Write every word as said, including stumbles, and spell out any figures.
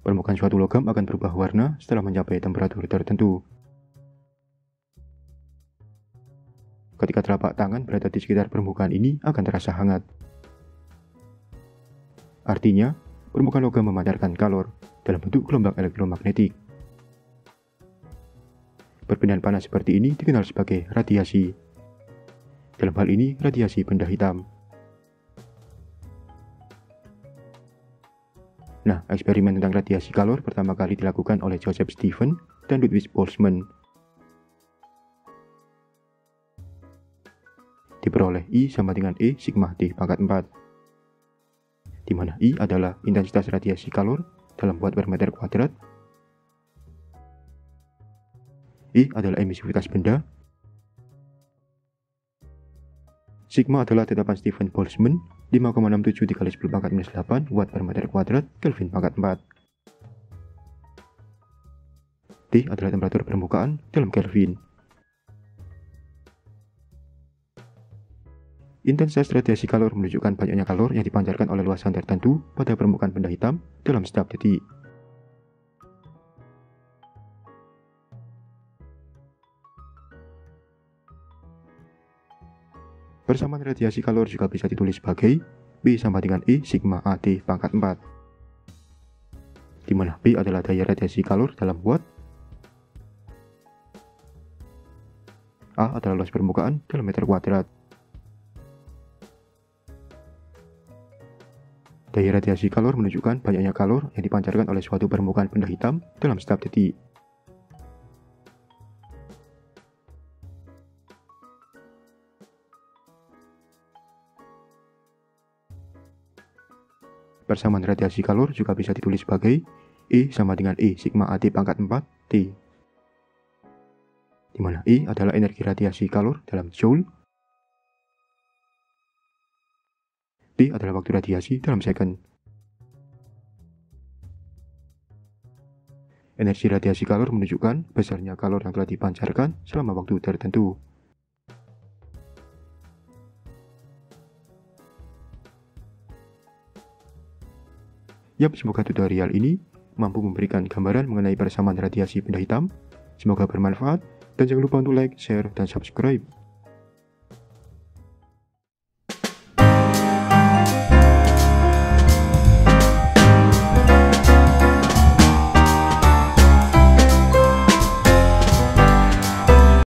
Permukaan suatu logam akan berubah warna setelah mencapai temperatur tertentu. Ketika telapak tangan berada di sekitar permukaan ini akan terasa hangat. Artinya, permukaan logam memancarkan kalor dalam bentuk gelombang elektromagnetik. Perpindahan panas seperti ini dikenal sebagai radiasi. Dalam hal ini, radiasi benda hitam. Nah, eksperimen tentang radiasi kalor pertama kali dilakukan oleh Joseph Stephen dan Ludwig Boltzmann. Diperoleh I sama dengan E sigma T pangkat empat, di mana I adalah intensitas radiasi kalor dalam watt per meter kuadrat, E adalah emisivitas benda, sigma adalah tetapan Stephen Boltzmann lima koma enam tujuh dikali sepuluh pangkat minus delapan watt per meter kuadrat Kelvin pangkat empat. T adalah temperatur permukaan dalam Kelvin. Intensitas radiasi kalor menunjukkan banyaknya kalor yang dipancarkan oleh luasan tertentu pada permukaan benda hitam dalam setiap detik. Persamaan radiasi kalor juga bisa ditulis sebagai B sama dengan E sigma A T pangkat empat, di mana B adalah daya radiasi kalor dalam watt, A adalah luas permukaan dalam meter kuadrat. Daya radiasi kalor menunjukkan banyaknya kalor yang dipancarkan oleh suatu permukaan benda hitam dalam setiap detik. Persamaan radiasi kalor juga bisa ditulis sebagai E sama dengan E sigma A T pangkat empat T, di mana E adalah energi radiasi kalor dalam joule, T adalah waktu radiasi dalam second. Energi radiasi kalor menunjukkan besarnya kalor yang telah dipancarkan selama waktu tertentu. Yap, semoga tutorial ini mampu memberikan gambaran mengenai persamaan radiasi benda hitam. Semoga bermanfaat, dan jangan lupa untuk like, share, dan subscribe.